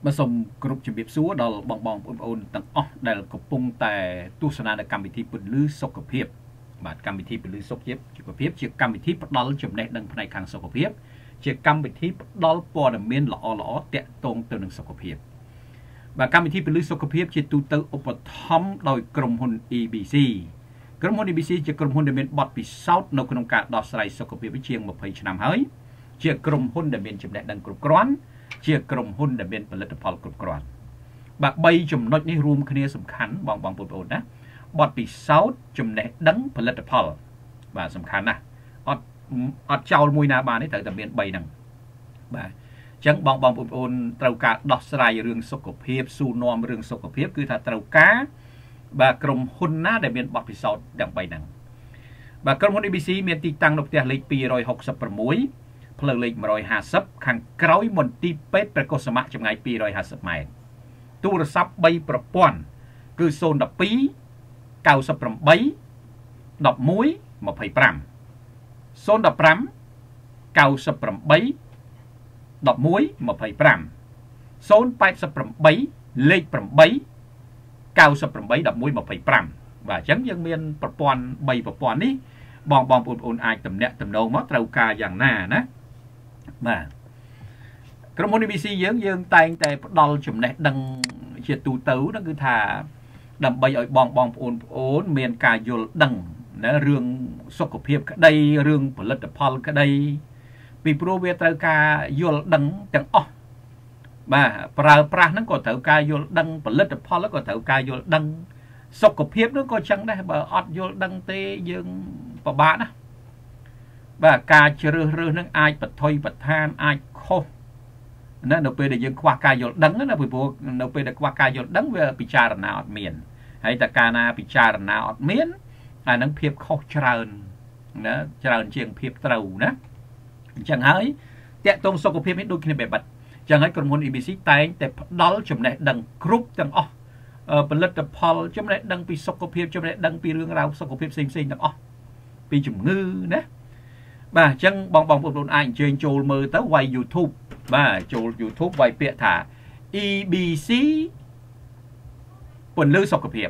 mà xong group chuẩn bị xuống đó bong ôn tầng đây là cục bung tại tu sân là cam bị thi bự lư sốc cục hiệp và cam bị thi bự lư sốc hiệp chỉ cam bị thi đó là chuẩn này đằng này càng sốc cục hiệp chỉ cam bị thi đó là là miền lõ tẹt tông từ đằng sốc cục hiệp và cam bị thi bự lư sốc cục hiệp chỉ tu tựอุปถัมภ์โดยกรมหุ้น EBC กรมหุ้น EBC จะกรมหุ้นដែលមានបទពិសោធន៍នៅក្នុងការដោះស្រាយសុខភាពជាង20ឆ្នាំហើយជាក្រុមហ៊ុនដែលមានចំណេះដឹងគ្រប់គ្រាន់ជាក្រុមហ៊ុនដែលមានផលិតផលគ្រប់គ្រាន់បាទ3ចំណុចនេះរួមគ្នាសំខាន់បងប្អូនណាបទពិសោធន៍ចំណេះដឹងផលិតផលបាទសំខាន់ណាស់អត់ចោលមួយណាបានទេត្រូវតែមាន3ហ្នឹងបាទអញ្ចឹងបងប្អូនត្រូវការដោះស្រាយរឿងសុខភាពស៊ូនាំរឿងសុខភាពគឺថាត្រូវការបាទក្រុមហ៊ុនណាដែលមានបទពិសោធន៍ទាំង3ហ្នឹងបាទក្រុមហ៊ុន ABC មានទីតាំងនៅផ្ទះលេខ266ផ្លូវលេខ150ខាងក្រោយមន្ទីរពេទ្យព្រះកុសមៈចម្ងាយ250ម៉ែត្រទូរស័ព្ទ3ប្រព័ន្ធគឺ012 98 11 25 015 98 11 25 088លេខ8 98 11 25បាទអញ្ចឹងយើងមានប្រព័ន្ធ3ប្រព័ន្ធនេះបងប្អូនអាចតំណាក់តំណងមកត្រូវការយ៉ាងណាណាបាទក្រុមហ៊ុន ABC យើងតែងតែផ្ដល់ចំណេះដឹងជាទូទៅហ្នឹងគឺថាដើម្បីឲ្យបងប្អូនមានការយល់ដឹងណារឿងសុខភាពក្តីរឿងផលិតផលក្តីពីព្រោះវាត្រូវការយល់ដឹងទាំងអស់បាទប្រើប្រាស់ហ្នឹងក៏ត្រូវការយល់ដឹងផលិតផលក៏ត្រូវការយល់ដឹងសុខភាពនោះក៏ចឹងដែរបើអត់យល់ដឹងទេយើងពិបាកណាបាទការជ្រើសរើសនឹងអាចបថុយបឋានអាចខុសណានៅពេលដែលយើងខ្វះការយល់ដឹងណាពីព្រោះនៅពេលដែលខ្វះការយល់ដឹងវាពិចារណាអត់មានហើយតែកាលណាពិចារណាអត់មានអានឹងភាពខុសច្រើនណាច្រើនជាងភាពត្រូវណាអញ្ចឹងហើយតកតងសុខភាពនេះដូចគ្នាបែបបិទអញ្ចឹងហើយក្រុមហ៊ុន ABC តែងតែផ្ដល់ចំណេះដឹងគ្រប់ទាំងអស់ផលិតផលចំណេះដឹងពីសុខភាពចំណេះដឹងពីរឿងរ៉ាវសុខភាពផ្សេងទាំងអស់ពីជំងឺណាបាទអញ្ចឹងបងប្អូនអាចអញ្ជើញចូលមើលទៅវាយ YouTube បាទចូល YouTube វាយពាក្យថា EBC ពន្លឺសុខភាព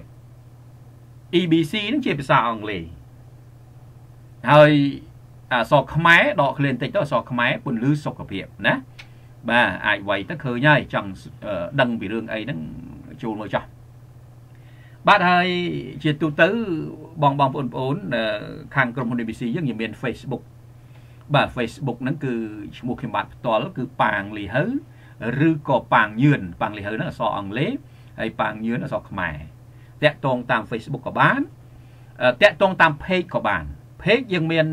EBC នឹងជាភាសាអង់គ្លេសហើយអក្សរខ្មែរដកឃ្លាបន្តិចទៅអក្សរខ្មែរពន្លឺសុខភាពណាបាទអាចវាយទៅឃើញហើយចង់ដឹងពីរឿងអីហ្នឹងចូលមើលចោះបាទហើយជាទូទៅបងប្អូនខាងក្រុមហ៊ុន ABC យើងមាន Facebook បាទ Facebook ហ្នឹងគឺឈ្មោះខ្ញុំបាទផ្ទាល់គឺប៉ាងលីហៅឬក៏ប៉ាងញឿនប៉ាងលីហៅហ្នឹងអក្សរអង់គ្លេសហើយប៉ាងញឿនអក្សរខ្មែរតាក់ទងតាម Facebook ក៏បានតាក់ទងតាម Page ក៏បាន Page យើងមាន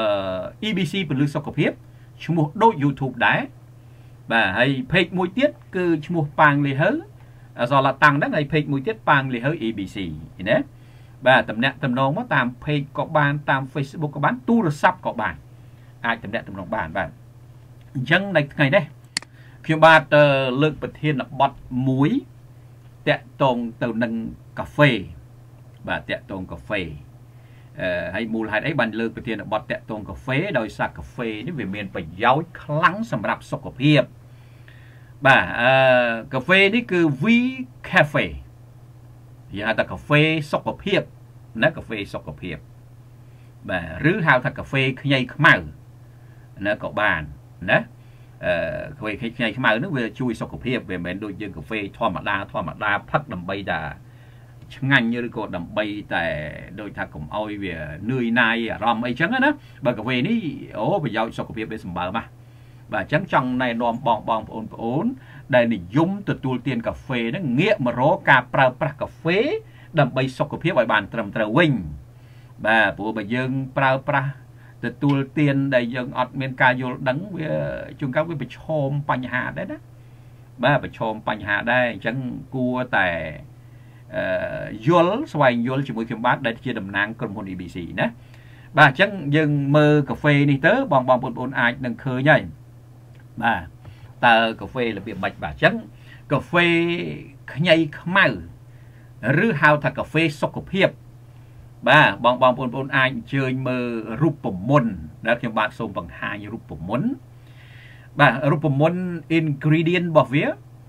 EBC ពន្លឺសុខភាពឈ្មោះដូច YouTube ដែរបាទហើយ Page មួយទៀតគឺឈ្មោះប៉ាងលីហៅអក្សរឡាតាំងហ្នឹងហើយ Page មួយទៀតប៉ាងលីហៅ EBC ណាបាទតំណាក់តំណងមកតាម Page ក៏បានតាម Facebook ក៏បានទូរស័ព្ទក៏បានអាចតំណាក់តំណងបានបាទអញ្ចឹងនៅថ្ងៃនេះខ្ញុំបាទលើកប្រធានបទមួយតាក់ទងទៅនឹងកាហ្វេបាទតាក់ទងកាហ្វេហើយមូលហេតុអីបានលើកប្រធានបទតាក់ទងកាហ្វេដោយសារកាហ្វេនេះវាមានប្រយោជន៍ខ្លាំងសម្រាប់សុខភាពបាទកាហ្វេនេះគឺ V Cafe និយាយថាកាហ្វេសុខភាពណាកាហ្វេសុខភាពបាទឬហៅថាកាហ្វេខ្ញីខ្មៅណាក៏បានណាកាហ្វេខ្ញីខ្មៅនោះវាជួយសុខភាពវាមិនមែនដូចយើងកាហ្វេធម្មតាផឹកដើម្បីតែឆ្ងាញ់ឬក៏ដើម្បីតែដូចថាកុំអោយវានឿយណាយអារម្មណ៍អីចឹងណាបើកាហ្វេនេះអូប្រយោជន៍សុខភាពវាសម្បើមណាបាទអញ្ចឹងចង់ណែនាំបងប្អូនដែលនិយមទទួលទានកាហ្វេហ្នឹងងាកមករកការប្រើប្រាស់កាហ្វេដើម្បីសុខភាពឲ្យបានត្រឹមត្រូវវិញបាទព្រោះបើយើងប្រើប្រាស់ទទួលទានដែលយើងអត់មានការយល់ដឹងវាជួនកាលវាប្រឈមបញ្ហាដែរណាបាទប្រឈមបញ្ហាដែរអញ្ចឹងគួរតែយល់ស្វែងយល់ជាមួយខ្ញុំបាទដែលជាតំណាងក្រុមហ៊ុន EBC ណាបាទអញ្ចឹងយើងមើលកាហ្វេនេះទៅបងប្អូនអាចនឹងឃើញហើយបាទតើកាហ្វេរបៀបម៉េចបាទអញ្ចឹងកាហ្វេខ្ញីខ្មៅឬហៅថាកាហ្វេសុខភាពបាទបងប្អូនអាចអញ្ជើញមើលរូបមន្តដែលខ្ញុំបាទសូមបង្ហាញរូបមន្តបាទរូបមន្ត ingredient របស់វា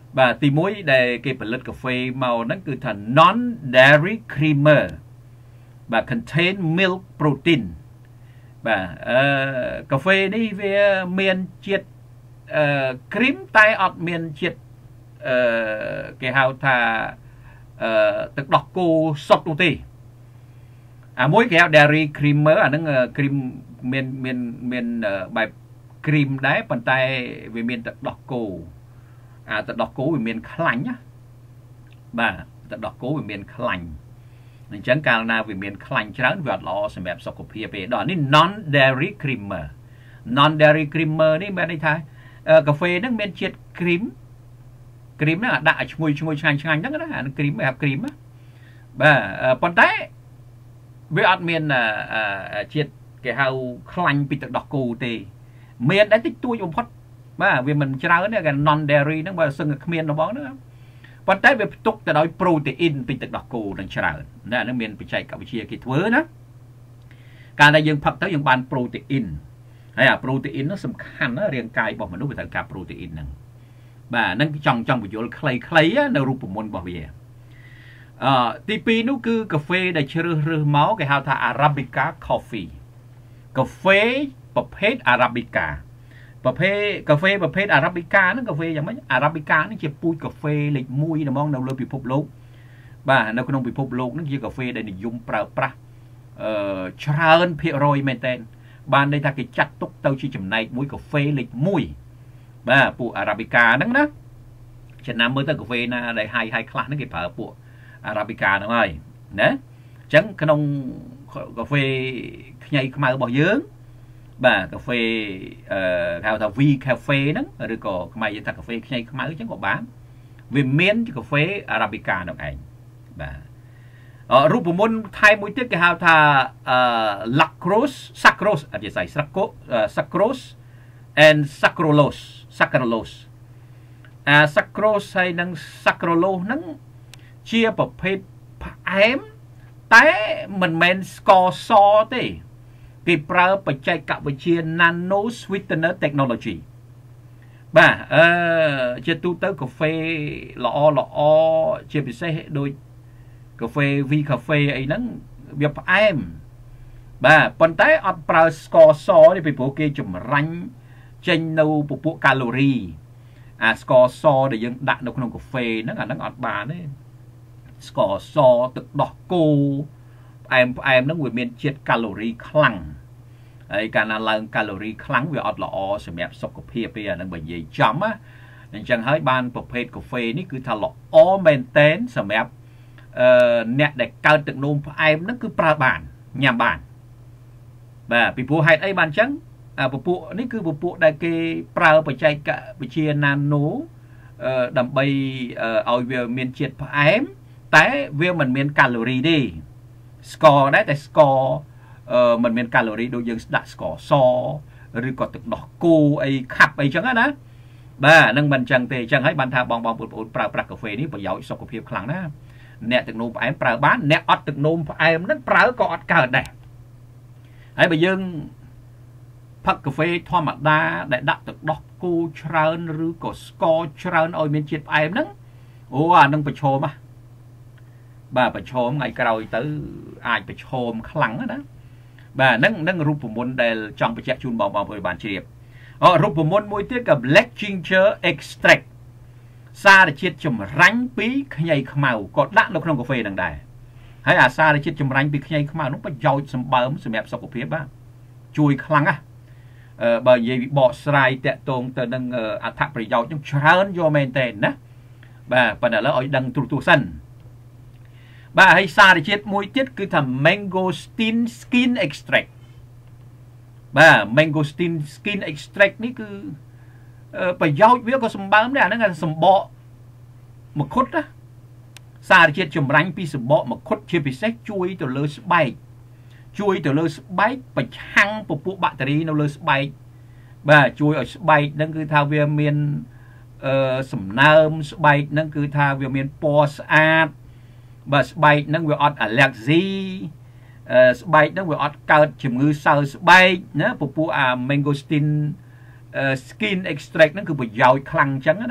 và tí mũi để cái phần lật cà phê màu nó cứ thành non dairy creamer và contain milk protein và cà phê này về miền chiết cream tay ọt miền chiết cái hào thà tức đọc cô sọt tu tì mỗi cái hào dairy creamer nó cream miền bài cream đấy bàn tay về miền tức đọc cô tức đọc cô về miền khánh nhá bà tức đọc cô về miền khánh nên chẳng cao nào về miền khánh trắng vẹt lọ xem đẹp sọc của phía đóนี่ non dairy creamer non dairy creamerนี่bên đây thay cà phê nó miền chiết cream nó đã chui chanh đó là creamแบบ cream á bà còn té với ăn miền chiết cái hào khánh bị tự đọc cô thì miền đã tích tuổi ôm phật bà vì mình trao này cái non dairy nó mà sưng miền nó bó nữa còn té về tục từ đó protein bị tự đọc cô đang trao nè nó miền bị chạy cả chia cái thứ đóการได้ยังผักtớiยังบานโปรตีนไอ้โปรตีนnó สำคัญนะเรียงกายบอกมนุษย์เป็นการโปรตีนนั่นบ่านั่นจังประโยชน์ใครในรูปมวลบอกเวียที่ปีนู้คือกาแฟได้ชื่อเรือเมาส์cái hào thà Arabica coffee กาแฟประเภท Arabica ประเภทกาแฟประเภท Arabica นั่นกาแฟอย่างไร Arabica นี่จะปุยกาแฟเล็กมุ้ยนะมองเราเลยพิภพโลกบ่าเราก็ต้องพิภพโลกนั่นคือกาแฟได้นิยมปราบปราชาเอินเพียรอยเมนเทนบ้านได้ถ้ากิจัดตุกเต้าชีจำในมุ้ยกาแฟเล็กมุ้ยบ่าปูอาราบิกานั่นนะฉะนั้นเมื่อตั้งกาแฟนะได้ให้คลาสนั่นคือเผาปูอาราบิกานั่นไงนะจังขนมกาแฟใหญ่ขึ้นมาบ่เยอะบ่ากาแฟเขาทำวีคาเฟ่นั่นหรือก็ทำไมจะทำกาแฟใหญ่ขึ้นมาจังก็บ้านวิเมียนกาแฟอาราบิกานั่นเองบ่ารูปมนไทยมวยเตี้ยเขาท่าลักโครสซักโรสอาจจะใส่ซักโรส and ซักโรโลสซักโรโลสซักโรสใส่นังซักโรโลนั่งเชียร์ประเภทแอมแต่มันเป็นสกอร์ซอที่กิปราปัจจัยกับวิเชียร์นาโนสวิตเตอร์เทคโนโลยีบ่าจะตู้เต้ากาแฟหล่อเชียร์พิเศษโดยกาแฟวีคาเฟ่ไอ้นั่งเบียบแอมบ่าปนแต่อัดปลาสกอร์ซอนี่เป็นพวกเกจุ่มรันเจนนูพวกแคลอรี่สกอร์ซอเดี๋ยวยังดักในขนมกาแฟนั่งอัดบาร์นี่สกอร์ซอตึกดอกกูแอมนั่งเวียนเจ็ดแคลอรี่คลั่งไอ้การนั่งลังแคลอรี่คลั่งเวียอัดละอสมัยสกปรกเปียนั่งใบใหญ่จำอ่ะนั่นจังให้บ้านประเภทกาแฟนี่คือทะเลาะอเมนเทนสมัยเนี่ยได้เกิดตึกนมไอ้นั่นคือปลาบานยามบานแบบปีปูให้ไอ้บานจังปูนี่คือปูได้เกี่ยปลาไปใจกะไปเชียร์นาโนดำใบเอาเวลเมียนเชียร์ไอ้แต่เวลมันเมียนแคลอรี่ดีสกอร์ได้แต่สกอร์มันเมียนแคลอรี่โดยยังดักสกอร์ซอหรือก็ตึกดอกกูไอ้ขับไอ้จังนะบ้านั่งบันจังเตจังให้บันทาบองปูปลากาแฟนี่ประโยชน์สกปรกครั้งนะเนี่ยตึกนมไอ้ปลาบ้านเนี่ยอดตึกนมไอ้นั่นปลาก็อดเกิดได้ไอ้ใบยังพักกาแฟทอดมัดดาได้ดักตึกดอกกูชรานหรือก็สกอชรานเอาเมียนเจ็ดไอ้นั่งโอ้นั่งไปโชว์มาบ่าไปโชว์ไงกระเราตื้อไอ้ไปโชว์คลังนะบ่านั่งรูปผมบนเดลจังไปแจกชุนบองบริบาลเชียบรูปผมบนมวยเตี้ยกับ black ginger extractซาได้เช็ดจมรังปีขยายขมาวก็ดักในขนมกาแฟดังได้ให้ซาได้เช็ดจมรังปีขยายขมาวน้องไปย่อยสมบัติสมัยสกปรกบ้างช่วยคลังบางยีบอสไลเตะตรงแต่ดังอัฐประโยชน์ยังเชิญโยเมนเตนนะบ่าปัญหาแล้วเอาดังตัวสั้นบ่าให้ซาได้เช็ดมวยเตี้ยคือทำ mangosteen skin extract บ่า mangosteen skin extract นี่คือประโยชน์เยอะก็สมบัติเนี่ยนั่นก็สมบัติมาคุดนะซาเชียจมรังปีสมบัติมาคุดเชียพิเศษช่วยตัวเลือดใบช่วยตัวเลือดใบไปชั่งปุ๊บแบตเตอรี่ตัวเลือดใบบ่าช่วยเอาใบนั่นคือทาเวียเมียนสมน้ำใบนั่นคือทาเวียเมียนปอสอาดบ่าใบนั่นเวียอดอะเลกซีใบนั่นเวียอดเกิดจมือเซลล์ใบนะปุ๊บแมงโกสตินskin extract นั่นคือประโยชน์คลังจังนะ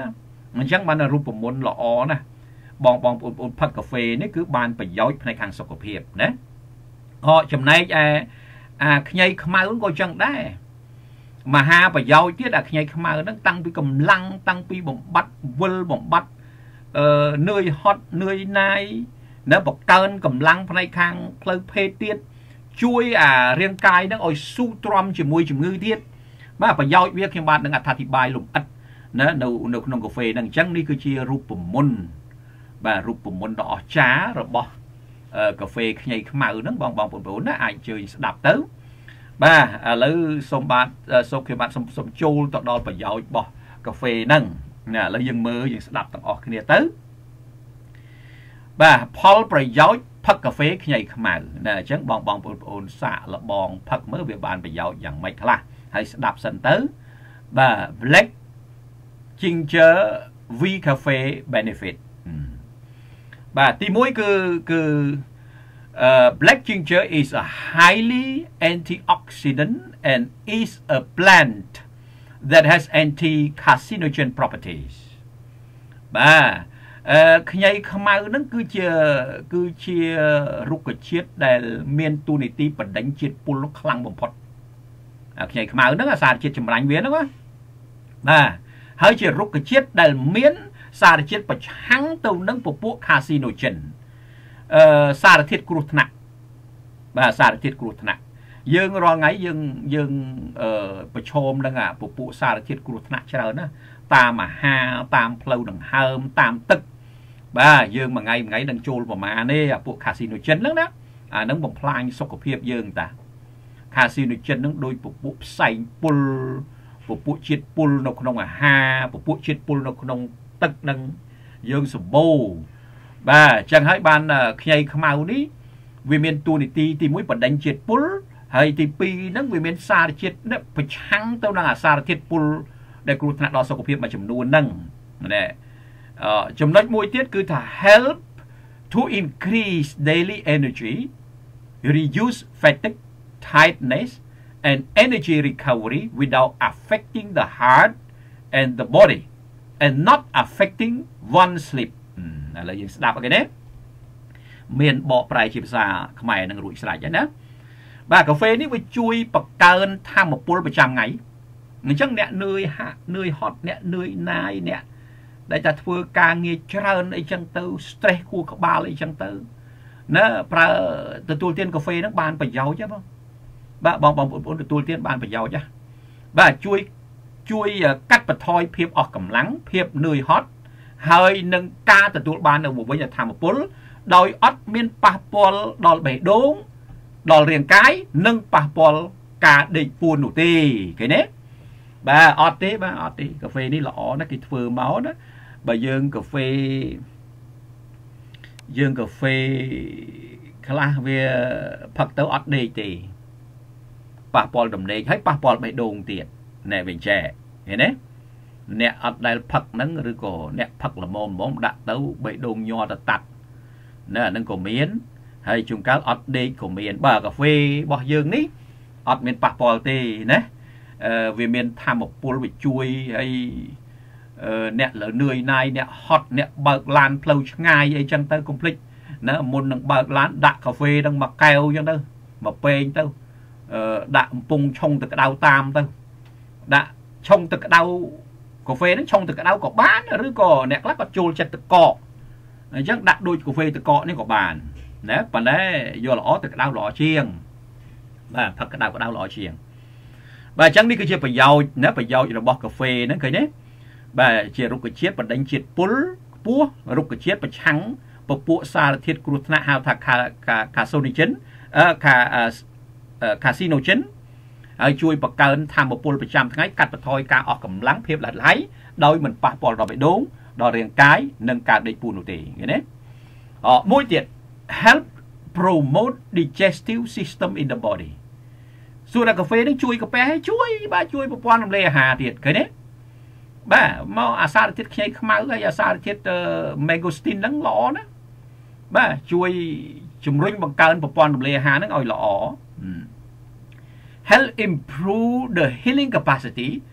អញ្ចឹងបានរូបមន្តល្អណាស់បងប្អូនផឹកកាហ្វេនេះគឺបានប្រយោជន៍ផ្នែកខាងសុខភាពណាចំណែកខ្ញីខ្មៅក៏ចឹងដែរមហាប្រយោជន៍ទៀតខ្ញីខ្មៅហ្នឹងតាំងពីកម្លាំងតាំងពីបំបត្តិវិលបំបត្តិនឿយហត់នឿយណាយនៅបង្កើនកម្លាំងផ្នែកខាងផ្លូវភេទទៀតជួយរាងកាយហ្នឹងឲ្យស៊ូទ្រាំជាមួយជំងឺទៀតបាទប្រយោជន៍វាខ្ញុំបាទនឹងអត្ថាធិប្បាយលម្អិតណានៅក្នុងកាហ្វេហ្នឹងអញ្ចឹងនេះគឺជារូបមន្តបាទរូបមន្តដ៏អស្ចារ្យរបស់កាហ្វេខ្ញីខ្មៅហ្នឹងបងប្អូនណាអាចជើញស្ដាប់ទៅបាទឥឡូវសូមខ្ញុំបាទសូមចូលទៅដល់ប្រយោជន៍របស់កាហ្វេហ្នឹងណាឥឡូវយើងមើលយើងស្ដាប់ទាំងអស់គ្នាទៅបាទផលប្រយោជន៍ផឹកកាហ្វេខ្ញីខ្មៅណាអញ្ចឹងបងប្អូនសាកល្បងផឹកមើលវាបានប្រយោជន៍យ៉ាងម៉េចខ្លះហើយស្ដាប់សិនទៅបាទ Black Ginger V Cafe Benefit បាទទី1គឺ Black Ginger is a highly antioxidant and is a plant that has anti-carcinogen properties បាទខ្ញីខ្មៅហ្នឹងគឺជារុក្ខជាតិដែលមានតួនាទីបណ្ដេញជាតិពុលខ្លាំងបំផុតខ្ញីខ្មៅហ្នឹងសារជាតិចម្រាញ់វាហ្នឹងបាទហើយជារុក្ខជាតិដែលមានសារជាតិប្រឆាំងទៅនឹងពពួក carcinogen សារធាតុគ្រោះថ្នាក់បាទសារធាតុគ្រោះថ្នាក់យើងរាល់ថ្ងៃយើងប្រឈមនឹងពពួកសារធាតុគ្រោះថ្នាក់ច្រើនណាតាមអាហារតាមផ្លូវដង្ហើមតាមទឹកបាទយើងមួយថ្ងៃនឹងចូលប្រមាណទេពួក carcinogen ហ្នឹងណាអាហ្នឹងបំផ្លាញសុខភាពយើងតា carcinogen ហ្នឹងដូចពពួកផ្សែងពុលពពួកជាតិពុលនៅក្នុងអាហារពពួកជាតិពុលនៅក្នុងទឹកនឹងយើងសម្បូរបាទអញ្ចឹងហើយបានខ្ញីខ្មៅនេះវាមានតួនាទីទី1បណ្ដេញជាតិពុលហើយទី2ហ្នឹងវាមានសារជាតិប្រឆាំងទៅនឹងអាសារធាតុពុលដែលគ្រោះថ្នាក់ដល់សុខភាពមួយចំនួនហ្នឹងណាចំណុចមួយទៀតគឺថា help to increase daily energy reduce fatigue tiredness and energy recovery without affecting the heart and the body and not affecting one sleep ឥឡូវយើងស្ដាប់អូខេណាមានបកប្រែជាភាសាខ្មែរនឹងរួចស្រេចហើយណាបាទកាហ្វេនេះវាជួយបង្កើនធម៌ពលប្រចាំថ្ងៃអញ្ចឹងអ្នកនឿយហត់អ្នកនឿយណាយអ្នកដែលតែធ្វើការងារច្រើនអីចឹងទៅ stress ខួរក្បាលអីចឹងទៅណាប្រើទទួលទានកាហ្វេហ្នឹងបានប្រយោជន៍ហ៎បងបាទបងប្អូនទទួលទានបានប្រយោជន៍ហ៎បាទជួយកាត់បន្ថយភាពអស់កម្លាំងភាពនឿយហត់ហើយនឹងការទទួលបាននៅវិញធម៌ពលដោយអត់មានប៉ះពាល់ដល់បេះដូងដល់រាងកាយនិងប៉ះពាល់ការដេកពួននោះទេឃើញទេបាទអត់ទេកាហ្វេនេះល្អណាស់គេធ្វើមកណាបើយើងកាហ្វេខ្លះវាផឹកទៅអត់ដេកទេប៉ះពាល់ដំណេកហើយប៉ះពាល់បេះដូងទៀតណែវិញចែឃើញទេអ្នកអត់ដែលផឹកហ្នឹងឬក៏អ្នកផឹកល្មមដាក់ទៅបេះដូងញ័រទៅតាត់ណាហ្នឹងក៏មានហើយជួនកាលអត់ដេកក៏មានបាទកាហ្វេរបស់យើងនេះអត់មានប៉ះពាល់ទេណាវាមានធម៌ពលវាជួយហើយអ្នកលើនឿយណាយអ្នកហត់អ្នកបើកឡានផ្លូវឆ្ងាយអីចឹងទៅកុំភ្លេចណាមុននឹងបើកឡានដាក់កាហ្វេហ្នឹងមកកែវចឹងទៅមកពេងទៅដាក់កំពុងឆុងទឹកក្តៅតាមទៅដាក់ឆុងទឹកក្តៅកាហ្វេហ្នឹងឆុងទឹកក្តៅក៏បានឬក៏អ្នកខ្លះក៏ចូលចិត្តទឹកកកអញ្ចឹងដាក់ដូចកាហ្វេទឹកកកនេះក៏បានណាប៉ុន្តែយកល្អទឹកក្តៅល្អជាងបាទផឹកក្តៅល្អជាងបាទអញ្ចឹងនេះគឺជាប្រយោជន៍ណាប្រយោជន៍របស់កាហ្វេហ្នឹងឃើញទេបាទជារុក្ខជាតិបណ្ដេញជាតិពុលខ្ពស់រុក្ខជាតិប្រឆាំងពពួកសារធាតុគ្រោះថ្នាក់ហៅថា carcinogen carcinogen ហើយជួយបង្កើនធម៌ពលប្រចាំថ្ងៃកាត់បន្ថយការអស់កម្លាំងភាពល្អិតល្អៃដោយមិនប៉ះពាល់ដល់បេះដូងដល់រាងកាយនិងការដេកពួននោះទេឃើញទេមួយទៀត help promote digestive system in the body សួរថាកាហ្វេនេះជួយកាពះជួយបាទជួយប្រព័ន្ធរំលាយអាហារទៀតឃើញទេបាទមកអាសារធាតុខ្ញីខ្មៅហើយអាសារធាតុ mangosteen ហ្នឹងល្អណាបាទជួយជំរុញបង្កើនប្រព័ន្ធរំលាយអាហារហ្នឹងឲ្យល្អ help improve the healing capacity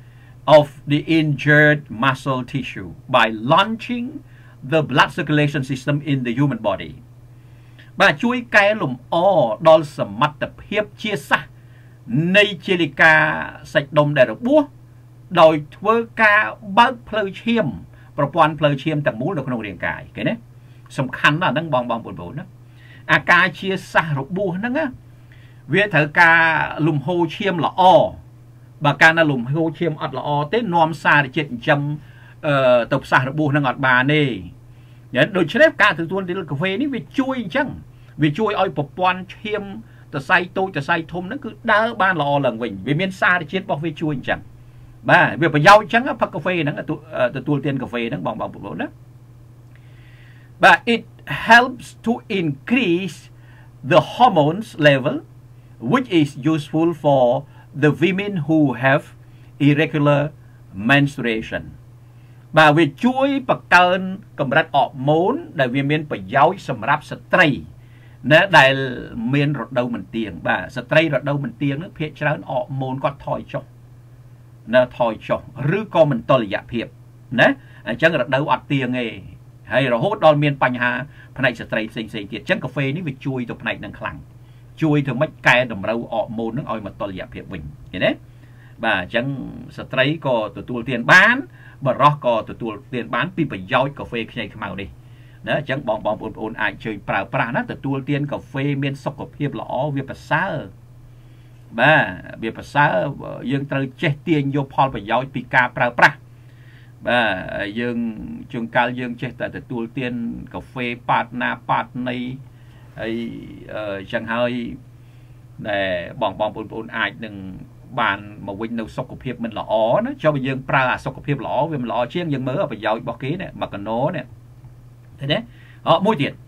of the injured muscle tissue by launching the blood circulation system in the human body បាទជួយកែលម្អដល់សមត្ថភាពជាសាសនៃជាលិកាសាច់ដុំដែលរបួសដោយធ្វើការបើកផ្លូវឈាមប្រព័ន្ធផ្លូវឈាមទាំងមូលនៅក្នុងរាងកាយឃើញទេសំខាន់ណាស់ហ្នឹងបងប្អូនណាអាការជាសាសរបួសហ្នឹងណាវាត្រូវការលំហូរឈាមល្អបើកាលណាលំហូរឈាមអត់ល្អទេនាំសារជាតិចិញ្ចឹមទៅផ្សះរបួសហ្នឹងអត់បានទេដូច្នេះការទទួលទានកាហ្វេនេះវាជួយអញ្ចឹងវាជួយឲ្យប្រព័ន្ធឈាមសរសៃតូចសរសៃធំហ្នឹងគឺដើរបានល្អឡើងវិញវាមានសារជាតិរបស់វាជួយអញ្ចឹងបាទវាប្រយោជន៍អញ្ចឹងផឹកកាហ្វេហ្នឹងទទួលទានកាហ្វេហ្នឹងបងប្អូនណាបាទ it helps to increase the hormones level which is useful for the women who have irregular menstruation បាទវាជួយបង្កើនកម្រិតអរម៉ូនដែលវាមានប្រយោជន៍សម្រាប់ស្ត្រីណាដែលមានរដូវមិនទៀងបាទស្ត្រីរដូវមិនទៀងនោះភាគច្រើនអរម៉ូនគាត់ថយចុះណាថយចុះឬក៏មិនតុល្យភាពណាអញ្ចឹងរដូវអត់ទៀងទេហើយរហូតដល់មានបញ្ហាផ្នែកស្ត្រីផ្សេងទៀតអញ្ចឹងកាហ្វេនេះវាជួយទៅផ្នែកហ្នឹងខ្លាំងជួយធ្វើម៉េចកែតម្រូវអរម៉ូនហ្នឹងឲ្យមកតុល្យភាពវិញឃើញទេបាទអញ្ចឹងស្ត្រីក៏ទទួលទានបានបរិសុទ្ធក៏ទទួលទានបានពីប្រយោជន៍កាហ្វេខ្ញីខ្មៅនេះណាអញ្ចឹងបងប្អូនអាចជួយប្រើប្រាស់ណាទទួលទានកាហ្វេមានសុខភាពល្អវាប្រសើរបាទវាប្រសើរយើងត្រូវចេះទាញយកផលប្រយោជន៍ពីការប្រើប្រាស់បាទយើងជួនកាលយើងចេះតែទទួលទានកាហ្វេប៉ាតណាប៉ាតណីហើយចឹងហើយដែលបងប្អូនអាចនឹងបានមកវិញនៅសុខភាពមិនល្អណាចុះបើយើងប្រើអាសុខភាពល្អវាមិនល្អជាងយើងមើលប្រយោជន៍របស់គេនេះមកកណោនេះឃើញទេមួយទៀត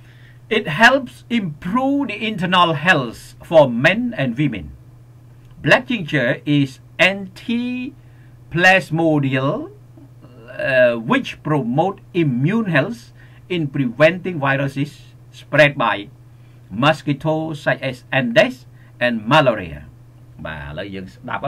it helps improve the internal health for men and women black ginger is anti-plasmodial which promote immune health in preventing viruses spread by mosquitoes such as Aedes and malaria បាទឥឡូវយើងស្ដាប់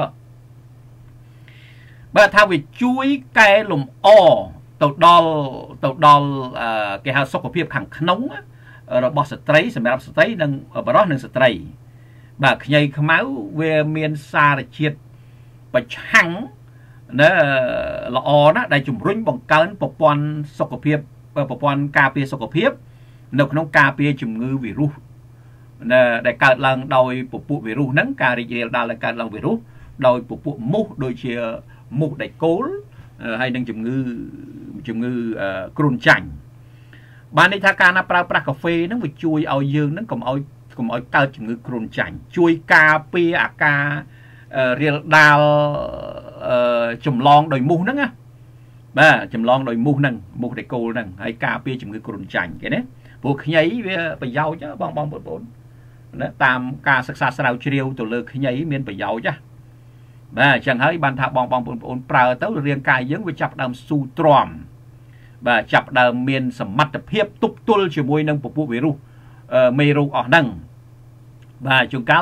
បាទថាវាជួយកែលម្អទៅដល់គេហៅសុខភាពខាងក្នុងរបស់ស្ត្រីសម្រាប់ស្ត្រីនិងបរិសុទ្ធនិងស្ត្រីបាទខ្ញីខ្មៅវាមានសារជាតិប្រឆាំងណាល្អណាស់ដែលជំរុញបង្កើនប្រព័ន្ធសុខភាពប្រព័ន្ធការពារសុខភាពនៅក្នុងការពារជំងឺវីរុសដែលកើតឡើងដោយពពួកវីរុសហ្នឹងការរីករាលដាលដែលកើតឡើងវីរុសដោយពពួកមូសដូចជាមូសដៃគោលហើយនឹងជំងឺគ្រុនចាញ់បានន័យថាការណាប្រើប្រាស់កាហ្វេហ្នឹងវាជួយឲ្យយើងហ្នឹងកុំឲ្យកើតជំងឺគ្រុនចាញ់ជួយការពារអាការរាលដាលចម្លងដោយមូសហ្នឹងណាបាទចម្លងដោយមូសហ្នឹងមូសដៃគោលហ្នឹងហើយការពារជំងឺគ្រុនចាញ់គេណាព្រោះខ្ញីវាប្រយោជន៍បងប្អូនណាតាមការសិក្សាស្រាវជ្រាវទៅលើខ្ញីមានប្រយោជន៍បាទអញ្ចឹងហើយបានថាបងប្អូនប្រើទៅរាងកាយយើងវាចាប់ដើមស៊ូទ្រាំបាទចាប់ដើមមានសមត្ថភាពទប់ទល់ជាមួយនឹងពពួកវីរុសមេរោគអស់ហ្នឹងបាទជួនកាល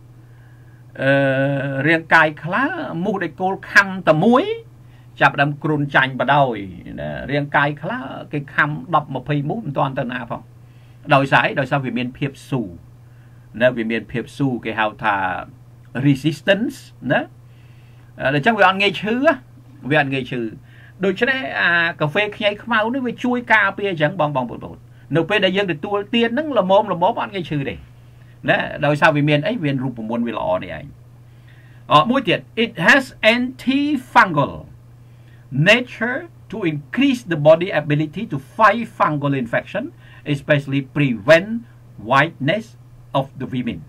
រាងកាយខ្លះមូសដៃគោលខំតែមួយចាប់ដើមគ្រុនចាញ់បដោយរាងកាយខ្លះគេខំ10 20មូសមិនទាន់ទៅណាផងដោយសារវាមានភាពស៊ូណាវាមានភាពស៊ូគេហៅថា resistance ណាអញ្ចឹងវាអត់ងាយឈឺដូច្នេះអាកាហ្វេខ្ញីខ្មៅនេះវាជួយការពារអញ្ចឹងបងប្អូននៅពេលដែលយើងទទួលទានហ្នឹងល្មមអត់ងាយឈឺទេណាដោយសារវាមានអីវារូបមន្តវាល្អនេះឯងមួយទៀត it has antifungal nature to increase the body ability to fight fungal infection especially prevent whiteness of the women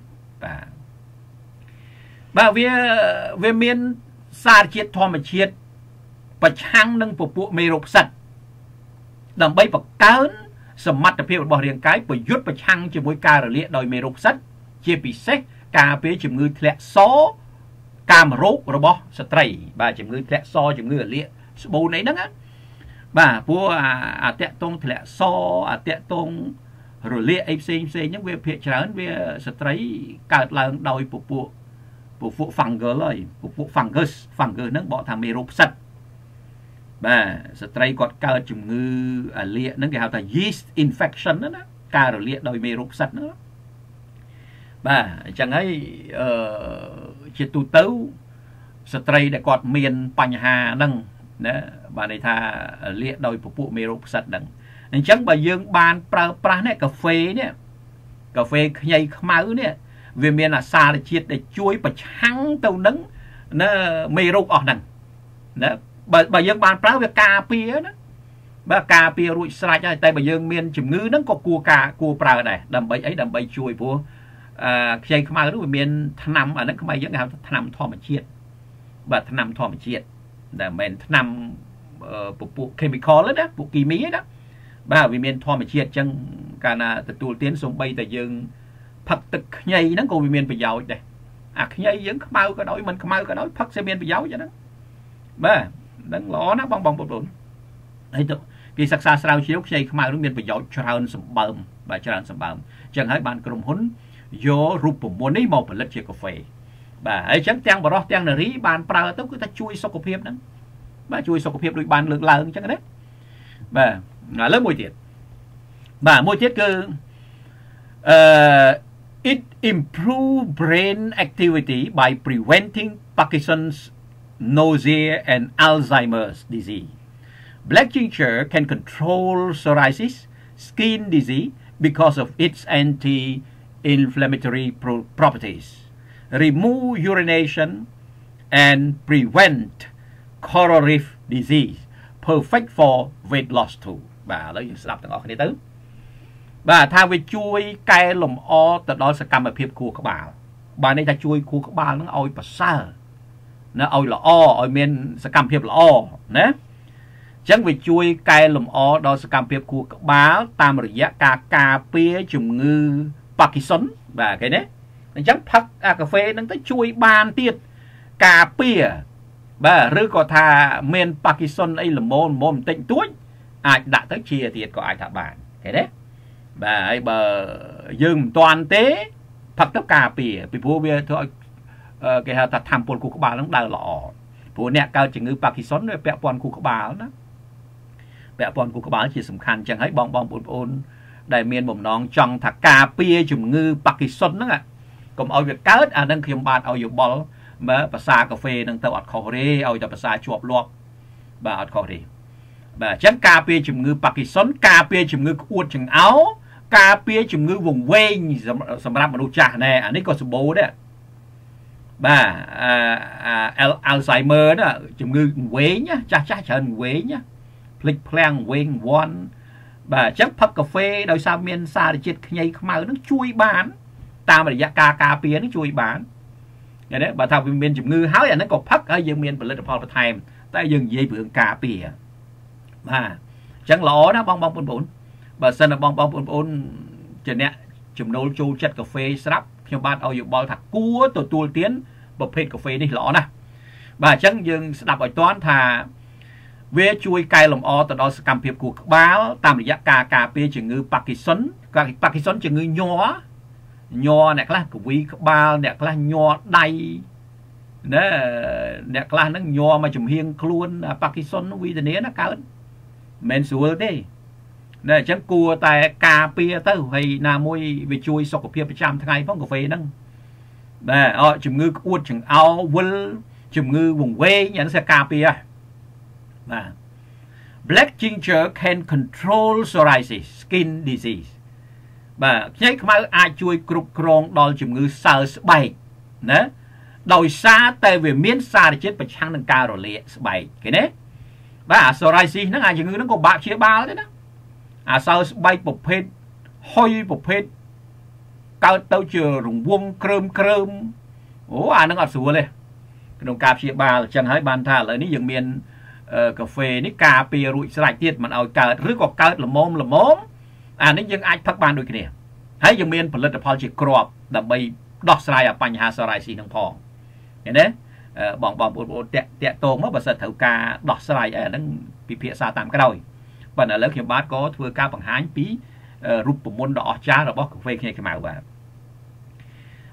បាទវាមានសារជាតិធម្មជាតិប្រឆាំងនឹងពពួកមេរោគផ្សិតដើម្បីបង្កើនសមត្ថភាពរបស់រាងកាយប្រយុទ្ធប្រឆាំងជាមួយការរលាកដោយមេរោគផ្សិតជាពិសេសការពារជំងឺធ្លាក់សកាមរោគរបស់ស្ត្រីបាទជំងឺធ្លាក់សជំងឺរលាកស្បូនអីហ្នឹងណាបាទព្រោះអាតាក់តងធ្លាក់សអាតាក់តងរលាកអីផ្សេងហ្នឹងវាភាគច្រើនវាស្ត្រីកើតឡើងដោយពពួក phụ fungus ហើយពពួក fungus ហ្នឹងបកថាមេរោគផ្សិតបាទស្ត្រីគាត់កើតជំងឺអាលៀកហ្នឹងគេហៅថា yeast infection ណាការរលាកដោយមេរោគផ្សិតហ្នឹងបាទអញ្ចឹងហើយជាទូទៅស្ត្រីដែលគាត់មានបញ្ហាហ្នឹងណាបាទន័យថាលាកដោយពពួកមេរោគផ្សិតហ្នឹងអញ្ចឹងបើយើងបានប្រើប្រាស់នេះកាហ្វេខ្ញីខ្មៅនេះវាមានអាសារជាតិដែលជួយប្រឆាំងទៅនឹងណាមេរោគអស់ហ្នឹងណាបើយើងបានប្រើវាការពារណាបើការពាររួចស្រេចហើយតែបើយើងមានជំងឺហ្នឹងក៏គួរប្រើដែរដើម្បីអីដើម្បីជួយព្រោះខ្ញីខ្មៅនោះវាមានថ្នាំអាហ្នឹងខ្មែរយើងគេហៅថាថ្នាំធម្មជាតិបាទថ្នាំធម្មជាតិដែលមិនមែនថ្នាំពពួក chemical ទេណាពួកគីមីណាបាទវាមានធម្មជាតិអញ្ចឹងកាលណាទទួលទានសូម្បីតែយើងផឹកទឹកខ្ញីហ្នឹងក៏វាមានប្រយោជន៍ដែរអាខ្ញីយើងខ្មៅក៏ដោយមិនខ្មៅក៏ដោយផឹកsẽមានប្រយោជន៍ហ្នឹងបាទហ្នឹងល្អណាស់បងប្អូនហើយទៅគេសិក្សាស្រាវជ្រាវខ្ញីខ្មៅនោះមានប្រយោជន៍ច្រើនសម្បើមបាទច្រើនសម្បើមអញ្ចឹងហើយបានក្រុមហ៊ុនយករូបមន្តនេះមកផលិតជាកាហ្វេបាទហើយអញ្ចឹងទាំងបរិសុទ្ធទាំងនារីបានប្រើទៅគឺថាជួយសុខភាពហ្នឹងបាទជួយសុខភាពដូចបានលើកឡើងអញ្ចឹងណាបាទឥឡូវមួយទៀតបាទមួយទៀតគឺit improve brain activity by preventing Parkinson's nausea and Alzheimer's disease. Black ginger can control psoriasis, skin disease because of its anti-inflammatory properties, remove urination and prevent coronary disease, perfect for weight loss too. បាទឥឡូវយើងស្ដាប់ទាំងអស់គ្នាទៅបាទថាវាជួយកែលម្អទៅដល់សកម្មភាពខួរក្បាលបាទនេះថាជួយខួរក្បាលនឹងឲ្យប្រសើរណាឲ្យល្អឲ្យមានសកម្មភាពល្អណាអញ្ចឹងវាជួយកែលម្អដល់សកម្មភាពខួរក្បាលតាមរយៈការការពារជំងឺ Parkinson បាទឃើញទេអញ្ចឹងផឹកអាកាហ្វេហ្នឹងទៅជួយបានទៀតការពារបាទឬក៏ថាមាន Parkinson អីល្មមបន្តិចតួចអាចដាក់ទៅជាទៀតក៏អាចថាបានឃើញទេបាទហើយបើយើងមិនទាន់ទេផឹកទៅការពារពីព្រោះវាធ្វើឲ្យគេហៅថាធម្មពលខួរក្បាលហ្នឹងដើរល្អព្រោះអ្នកកើតជំងឺ Parkinson វាពាក់ព័ន្ធខួរក្បាលណាពាក់ព័ន្ធខួរក្បាលជាសំខាន់អញ្ចឹងហើយបងប្អូនដែលមានបំណងចង់ថាការពារជំងឺ Parkinson ហ្នឹងកុំឲ្យវាកើតអាហ្នឹងខ្ញុំបានឲ្យយោបល់មើលភាសាកាហ្វេហ្នឹងទៅអត់ខុសទេឲ្យតែភាសាជាប់លាប់បាទអត់ខុសទេបាទអញ្ចឹងការពារជំងឺ Parkinson ការពារជំងឺក្អួតចង្អោរការពារជំងឺវង្វេងសម្រាប់មនុស្សចាស់ណែអានេះក៏សម្បូរដែរបាទAlzheimer ណាជំងឺវែងចាស់ច្រើនវែងភ្លេចភ្លាំងវែងវាន់បាទអញ្ចឹងផឹកកាហ្វេដោយសារមានសារជាតិខ្ញីខ្មៅនឹងជួយបានតាមរយៈការការពារនឹងជួយបានឃើញទេបើថាវាមានជំងឺហើយអាហ្នឹងក៏ផឹកហើយយើងមានផលិតផលបន្ថែមតែយើងនិយាយពីរឿងការពារបាទអញ្ចឹងល្អណាបងប្អូនបើសិនណាបងប្អូនជាអ្នកចំណូលចូលចិត្តកាហ្វេស្រាប់ខ្ញុំបាទឲ្យយោបល់ថាគួរទទួលទានប្រភេទកាហ្វេនេះល្អណាស់បាទអញ្ចឹងយើងស្ដាប់ឲ្យតាន់ថាវាជួយកែលម្អទៅដល់សកម្មភាពខួរក្បាលតាមរយៈការការពារជំងឺ Parkinson ជំងឺញ័រអ្នកខ្លះកវីក្បាលអ្នកខ្លះញ័រដៃណាអ្នកខ្លះហ្នឹងញ័រមកចំហៀងខ្លួន Parkinson វេទនាណាកើតមិនស្រួលទេណែអញ្ចឹងគួរតែការពារទៅហើយណាមួយវាជួយសុខភាពប្រចាំថ្ងៃផងកាហ្វេហ្នឹងបាទជំងឺក្អួតចង្អោរវិលជំងឺវង្វេងអានេះsẽការពារបាទ Black ginger can control psoriasis skin disease បាទខ្ញីខ្មៅអាចជួយគ្រប់គ្រងដល់ជំងឺសើស្បែកណាដោយសារតែវាមានសារជាតិប្រឆាំងនឹងការរលាកស្បែកឃើញទេបាទ psoriasis ហ្នឹងជំងឺហ្នឹងក៏បាក់ព្យាបាលទេណាសើស្បែកប្រភេទហុយប្រភេទកើតទៅជារង្វង់គ្រើមអូអាហ្នឹងអត់ស្រួលទេក្នុងការព្យាបាលអញ្ចឹងហើយបានថាឥឡូវនេះយើងមានកាហ្វេនេះការពាររួចស្រេចទៀតមិនឲ្យកើតឬក៏កើតល្មមអានេះយើងអាចផឹកបានដូចគ្នាហើយយើងមានផលិតផលជាគ្រាប់ដើម្បីដោះស្រាយបញ្ហា psoriasis ហ្នឹងផងឃើញទេបងប្អូនតាក់ទងមកបើសិនត្រូវការដោះស្រាយអាហ្នឹងពិភាក្សាតាមក្រោយប៉ុន្តែឥឡូវខ្ញុំបាទក៏ធ្វើការបង្ហាញពីរូបមន្តដ៏អស្ចារ្យរបស់កាហ្វេខ្ញីខ្មៅបាទ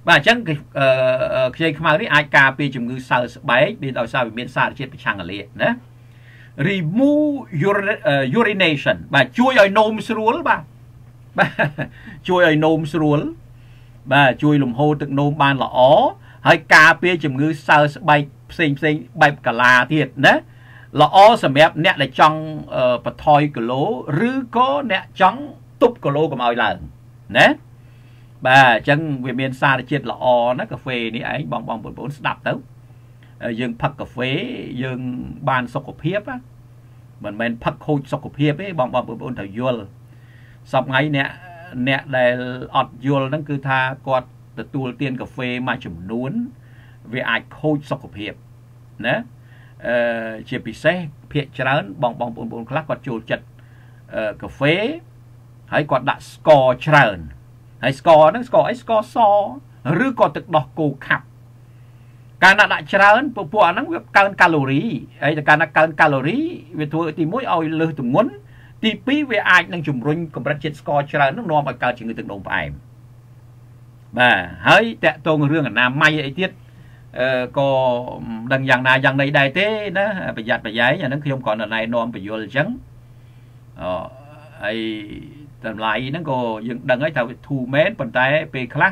và chẳng cái mà đấy ai cà phê chừng ngư sờ bấy đi đào sao miền xa chết bị chăng ở liệt nè remove urination và chui ở nôm sruol ba chui ở nôm sruol và chui lùm hô từng nôm ban là ó hay cà phê chừng ngư sờ bay xinh bay cả là thiệt nè là ó sầm ép nè để trong bật thoi cửa lỗ rứ có nè trắng túp cửa lỗ của mọi lần nè bà chân về miền xa để chết là ó nó cà phê ní ấy bong bốn đạp tới dương phật cà phê dương ban sọc cục hiếp á mình phật khôi sọc cục hiếp ấy bong bốn thời duel sọc ngay nè để ọt duel nó cứ tha quạt từ tua tiên cà phê mà chùm nuốn về ai khôi sọc cục hiếp nè chia bị xe phiệt trán bong bốn class quạt chùa chật cà phê hay quạt đặt score trán hay score nó score so rư còn thực đọc cổ khắpการđã trán bộ nó cao calorie ấy làการcao calorie về thôi thì mỗi ao lơ tụm muốn thì pi về ai đang chùm rung còn bắt chết score trán nó nôm ở cao chỉ người từng đồng phải mà hỡi tẹt tôn riêng ở nam may ấy tiết có đằng dạng này dạng này đại thế nó phải giặt phải giấy nhà nó khi không còn ở này nôm phải vô trắng ấy tầm lại nó có dựng đằng ấy thảo thu mến phần tay về class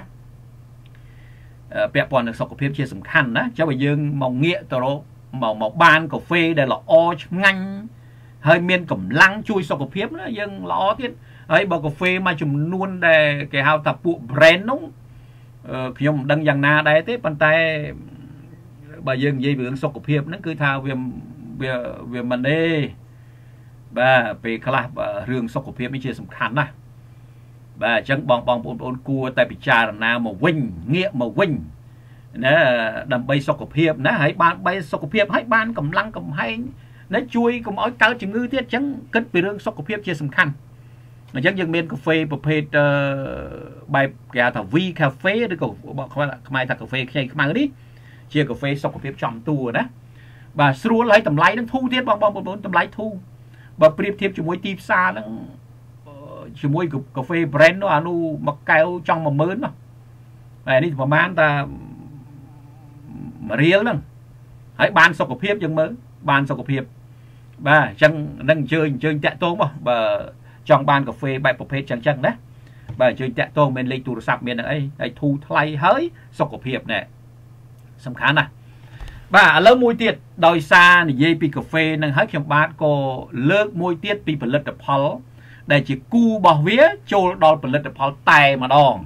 bẹp bọn được sọc phim chia sầm khăn đó cho bây giờ màu nghĩa tao màu ban cà phê đây là o nganh hơi miên cẩm lăng chui sọc phim đó dân lo tiết ấy bao cà phê mà chùm luôn để cái hào tập bộ brand nóng khi ông đăng dạng na đây thế phần tay bây giờ dây vướng sọc phim nó cứ thao về mình đi và về class riêng sọc phim mới chia sầm khăn đó và chẳng bong bốn cua tại bị trà nào mà vinh nghĩa mà vinh nè đầm bay sọc hiệp nè hãy ban bay sọc hiệp hãy ban cầm lăng cầm hay nó chui cầm ói cao chừng ngư tiết chẳng cất về riêng sọc hiệp chia sầm khăn nó chẳng dừng bên cà phê bậc phê bài kẻ thảo vi cà phê được cổ mai thật cà phê khi mang đi chia cà phê sọc hiệp trong tù đó và xua lấy tầm lái nó thu tiết bong bốn tầm lái thu và priệp thiệp cho mỗi tim xa nó chỉ mua cà phê brand nó anu mặc keo trong mà mớn mà này đi mà mang ta mà riêng lắm hãy ban sọc cà phê chẳng mới ban sọc cà phê và chẳng đang chơi tẹt tôm mà và trong ban cà phê bài cà phê chẳng đấy và chơi tẹt tôm bên lấy tủ sạp miền này thu thay hỡi sọc cà phê này sầm khá này và lớn môi tiệt đòi xa thì dây pi cà phê năng hết trong bát cô lợt môi tiệt pi phần lợt tập hall để chỉ cu bảo vía trôi đòn phần lật pháo tay mà đòn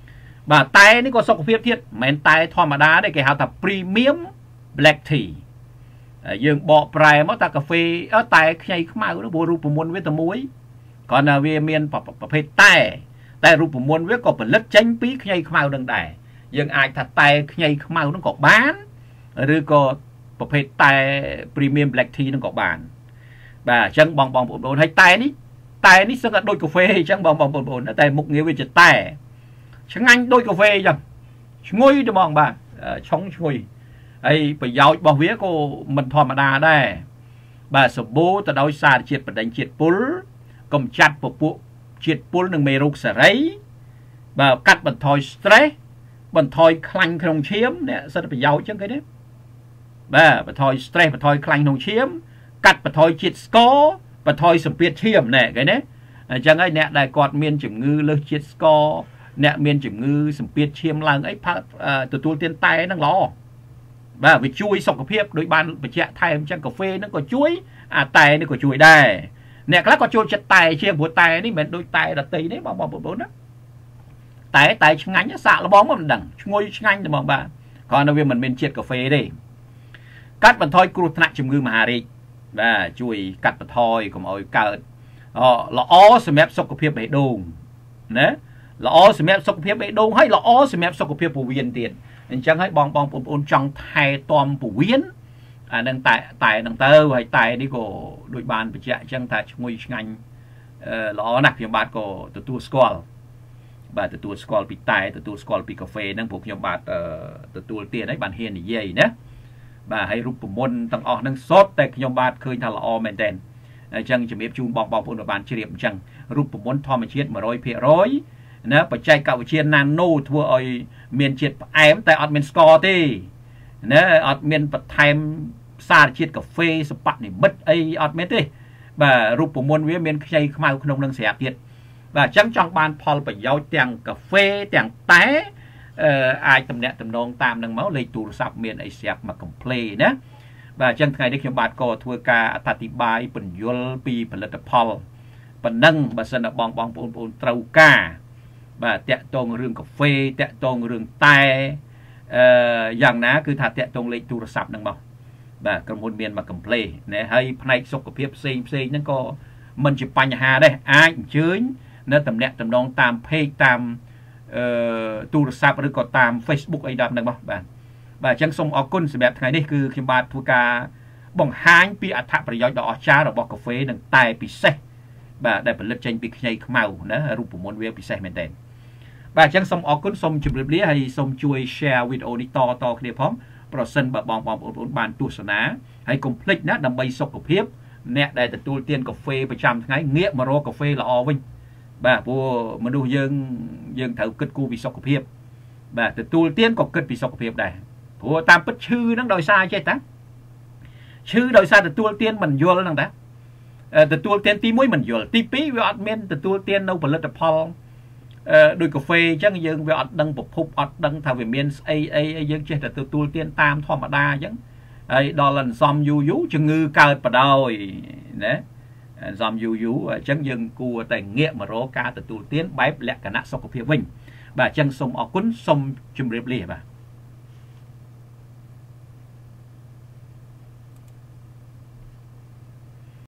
và tayនេះក៏សុខភាពទៀតមិនតែធម្មតាទេគេហៅថា premium black tea យើងបកប្រែមកថាកាហ្វេតែខ្ញីខ្មៅនោះព្រោះរូបមន្តវាតែមួយគ្រាន់តែវាមានប្រភេទតែរូបមន្តវាក៏ផលិតចេញពីខ្ញីខ្មៅនឹងដែរយើងអាចថាតែខ្ញីខ្មៅនោះក៏បានឬក៏ប្រភេទតែ premium black tea នឹងក៏បានបាទអញ្ចឹងបងប្អូនឲ្យតែនេះសឹងតែដូចកាហ្វេអញ្ចឹងបងប្អូនតែមុខងារវាជាតែឆ្ងាញ់ដូចកាហ្វេអញ្ចឹងឈ្ងុយទៅហ្មងបាទឆុងឈ្ងុយហើយប្រយោជន៍របស់វាក៏មិនធម្មតាដែរបាទសម្បូរទៅដោយសារជាតិបដិញ្ញជាតិពុលកម្ចាត់ពពួកជាតិពុលនិងមេរោគសេរីបាទកាត់បន្ថយ stress បន្ថយខ្លាញ់ក្នុងឈាមនេះសិទ្ធិប្រយោជន៍អញ្ចឹងគេទេបាទបន្ថយ stress បន្ថយខ្លាញ់ក្នុងឈាមកាត់បន្ថយជាតិស្ករបន្ថយសម្ពាធឈាមណែគេណាអញ្ចឹងហើយអ្នកដែលគាត់មានជំងឺលើសជាតិស្ករអ្នកមានជំងឺសម្ពាធឈាមឡើងអីទទួលទានតែហ្នឹងល្អបាទវាជួយសុខភាពដោយបានបញ្ជាក់ថែមអញ្ចឹងកាហ្វេហ្នឹងក៏ជួយអាតែនេះក៏ជួយដែរអ្នកខ្លះក៏ចូលចិត្តតែជាងព្រោះតែនេះមិនមែនដូចតែដតីទេបងប្អូនណាតែឆ្ងាញ់សាកល្បងមិនដឹងឈ្ងុយឆ្ងាញ់តែហ្មងបាទគ្រាន់តែវាមិនមានជាតិកាហ្វេទេកាត់បន្ថយគ្រោះថ្នាក់ជំងឺមហារីកបាទជួយកាត់បន្ថយកុំឲ្យកើតល្អសម្រាប់សុខភាពបេះដូងណាល្អសម្រាប់សុខភាពបេះដូងហើយល្អសម្រាប់សុខភាពពោះវៀនទៀតអញ្ចឹងហើយបងប្អូនចង់ថែទាំពោះវៀនអានឹងតែនឹងទៅហើយតែនេះក៏ដូចបានបញ្ជាក់អញ្ចឹងថាឈ្ងុយឆ្ងាញ់ល្អណាស់ខ្ញុំបាទក៏ទទួលស្គាល់បាទទទួលស្គាល់ពីតែទទួលស្គាល់ពីកាហ្វេហ្នឹងពួកខ្ញុំបាទទទួលទៀតហើយបានហ៊ាននិយាយណាបាទហើយរូបមន្តទាំងអស់ហ្នឹងសុទ្ធតែខ្ញុំបាទឃើញថាល្អមែនតើអញ្ចឹងជំរាបជូនបងប្អូនបានជ្រាបអញ្ចឹងរូបមន្តធម្មជាតិ 100% ណាបច្ចេកវិទ្យា nano ធ្វើឲ្យមានជាតិផ្អែមតែអត់មានស្ករទេណាអត់មានបន្ថែមសារជាតិកាហ្វេសបនិមិត្តអីអត់មានទេបាទរូបមន្តវាមានខ្ចីខ្មៅក្នុងនឹងស្រាប់ទៀតបាទអញ្ចឹងចង់បានផលប្រយោជន៍ទាំងកាហ្វេទាំងតែអាចតំណាក់តំណងតាមនឹងមកលេខទូរស័ព្ទមានអីស្រាប់មក complain ណាបាទអញ្ចឹងថ្ងៃនេះខ្ញុំបាទក៏ធ្វើការអត្ថាធិប្បាយពន្យល់ពីផលិតផលប៉ុណ្ណឹងបើសិនតែបងប្អូនត្រូវការបាទតាក់ទងរឿងកាហ្វេតាក់ទងរឿងតែយ៉ាងណាគឺថាតាក់ទងលេខទូរស័ព្ទហ្នឹងមកបាទក្រុមហ៊ុនមានមក complain ណាហើយផ្នែកសុខភាពផ្សេងហ្នឹងក៏មិនជាបញ្ហាដែរអាចអញ្ជើញនៅតំណាក់តំណងតាម page តាមទូរស័ព្ទឬក៏តាម Facebook អីដល់ហ្នឹងមកបាទអញ្ចឹងសូមអរគុណសម្រាប់ថ្ងៃនេះគឺខ្ញុំបាទធ្វើការបង្ហាញពីអត្ថប្រយោជន៍ដ៏អស្ចារ្យរបស់កាហ្វេនិងតែពិសេសបាទដែលផលិតចេញពីខ្ញីខ្មៅណារូបមន្តវាពិសេសមែនទែនបាទអញ្ចឹងសូមអរគុណសូមជម្រាបលាហើយសូមជួយ share វីដេអូនេះតគ្នាផងប្រសិនបើបងប្អូនបានទស្សនាហើយកុំភ្លេចណាដើម្បីសុខភាពអ្នកដែលទទួលទានកាហ្វេប្រចាំថ្ងៃងាកមករកកាហ្វេល្អវិញបាទព្រោះមនុស្សយើងត្រូវគិតគូរពីសុខភាពបាទទទួលទានក៏គិតពីសុខភាពដែរព្រោះតាមពិតឈឺហ្នឹងដោយសារចេះតាឈឺដោយសារទទួលទានមិនយល់ហ្នឹងតាទទួលទានទី1មិនយល់ទី2វាអត់មានទទួលទាននៅផលិតផលដោយកាហ្វេអញ្ចឹងយើងវាអត់ដឹងប្រភពអត់ដឹងថាវាមានស្អីយើងចេះតែទទួលទានតាមធម្មតាអញ្ចឹងហើយដល់អន្សំយូរជំងឺកើតបដ ாய் ណាអន្សំយូរអញ្ចឹងយើងគួរតែងាកមករកការទទួលទានបែបលក្ខណៈសុខភាពវិញបាទអញ្ចឹងសូមអរគុណសូមជម្រាបលាបាទ